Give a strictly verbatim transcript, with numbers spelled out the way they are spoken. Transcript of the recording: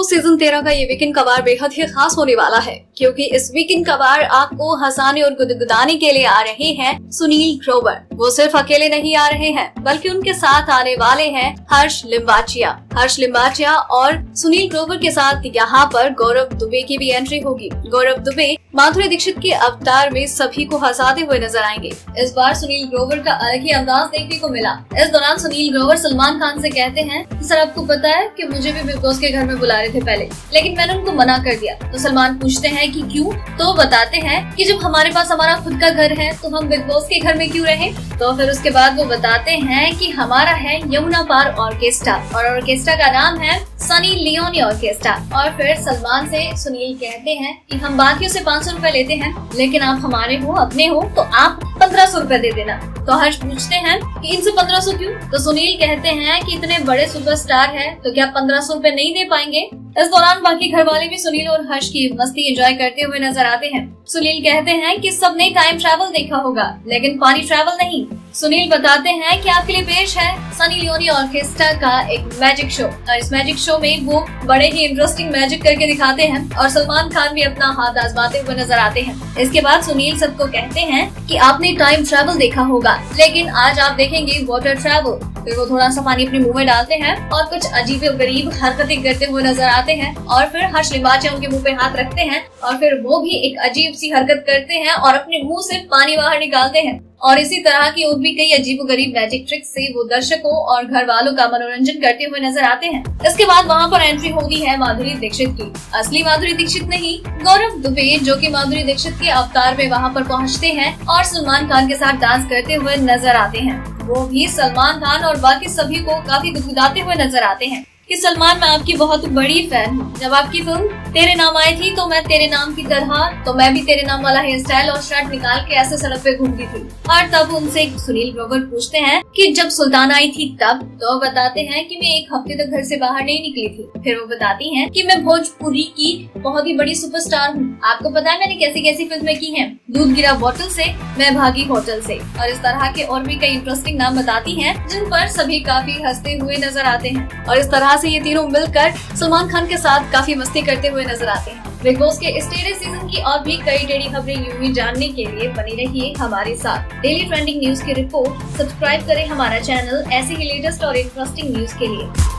Season तेरह का ये वीकेंड कबार बेहद ही खास होने वाला है, क्योंकि इस वीकेंड कबार आपको हंसाने और गुदगुदाने के लिए आ रहे हैं सुनील ग्रोवर। वो सिर्फ अकेले नहीं आ रहे हैं, बल्कि उनके साथ आने वाले हैं हर्ष लिम्बाचिया। हर्ष लिम्बाचिया और सुनील ग्रोवर के साथ यहाँ पर गौरव दुबे की भी एंट्री होगी। गौरव दुबे माधुरी दीक्षित के अवतार में सभी को हंसाते हुए नजर आएंगे। इस बार सुनील ग्रोवर का अलग ही अंदाज देखने को मिला। इस दौरान सुनील ग्रोवर सलमान खान से कहते हैं कि सर आपको पता है कि मुझे भी बिग बॉस के घर में बुला रहे थे पहले, लेकिन मैंने उनको मना कर दिया। तो सलमान पूछते हैं कि क्यों? तो बताते हैं कि जब हमारे पास हमारा खुद का घर है तो हम बिग बॉस के घर में क्यों रहे। तो फिर उसके बाद वो बताते हैं कि हमारा है यमुना पार ऑर्केस्ट्रा और ऑर्केस्ट्रा का नाम है सनी लियोनी ऑर्केस्ट्रा। और फिर सलमान से सुनील कहते हैं कि हम बाकियों से पाँच सौ रूपए लेते हैं, लेकिन आप हमारे हो, अपने हो, तो आप पंद्रह सौ रूपए दे देना। तो हर्ष पूछते हैं कि इनसे पंद्रह सौ क्यों? तो सुनील कहते हैं कि इतने बड़े सुपरस्टार है तो क्या पंद्रह सौ रूपए नहीं दे पाएंगे। इस दौरान बाकी घर वाले भी सुनील और हर्ष की मस्ती एंजॉय करते हुए नजर आते हैं। सुनील कहते हैं कि सबने टाइम ट्रैवल देखा होगा, लेकिन पानी ट्रैवल नहीं। सुनील बताते हैं कि आपके लिए पेश है सनी लियोनी ऑर्केस्ट्रा का एक मैजिक शो, और इस मैजिक शो में वो बड़े ही इंटरेस्टिंग मैजिक करके दिखाते हैं और सलमान खान भी अपना हाथ आजमाते हुए नजर आते हैं। इसके बाद सुनील सबको कहते हैं कि आपने टाइम ट्रैवल देखा होगा, लेकिन आज आप देखेंगे वाटर ट्रैवल। फिर वो थोड़ा सा पानी अपने मुंह में डालते हैं और कुछ अजीब गरीब हरकतें करते हुए नजर आते हैं, और फिर हर्ष लिम्बाचिया उनके मुंह पे हाथ रखते हैं और फिर वो भी एक अजीब सी हरकत करते हैं और अपने मुंह से पानी बाहर निकालते हैं। और इसी तरह की और भी कई अजीब गरीब मैजिक ट्रिक से वो दर्शकों और घर वालों का मनोरंजन करते हुए नजर आते हैं। इसके बाद वहाँ पर एंट्री होगी है माधुरी दीक्षित की। असली माधुरी दीक्षित नहीं, गौरव दुबे, जो कि माधुरी दीक्षित के अवतार में वहाँ पर पहुँचते हैं और सलमान खान के साथ डांस करते हुए नजर आते हैं। वो भी सलमान खान और बाकी सभी को काफी गुदगुदाते हुए नजर आते हैं कि सलमान, मैं आपकी बहुत बड़ी फैन हूँ। जब आपकी फिल्म तेरे नाम आई थी तो मैं तेरे नाम की तरह तो मैं भी तेरे नाम वाला हेयर स्टाइल और शर्ट निकाल के ऐसे सड़क पे घूमती थी। और तब उनसे सुनील ग्रोवर पूछते हैं कि जब सुल्तान आई थी तब? तो बताते हैं कि मैं एक हफ्ते तक घर से बाहर नहीं निकली थी। फिर वो बताती हैं कि मैं भोजपुरी की बहुत ही बड़ी सुपरस्टार हूँ। आपको पता है मैंने कैसी कैसी फिल्में की हैं? दूध गिरा बोतल से, मैं भागी होटल से, और इस तरह के और भी कई इंटरेस्टिंग नाम बताती हैं, जिन पर सभी काफी हंसते हुए नजर आते हैं। और इस तरह से ये तीनों मिलकर सलमान खान के साथ काफी मस्ती करते हुए नजर आते हैं। बिग बॉस के इस टेढ़े सीजन की और भी कई टेढ़ी खबरें यूं ही जानने के लिए बने रहिए हमारे साथ। डेली ट्रेंडिंग न्यूज की रिपोर्ट सब्सक्राइब करें हमारा चैनल ऐसे ही लेटेस्ट और इंटरेस्टिंग न्यूज के लिए।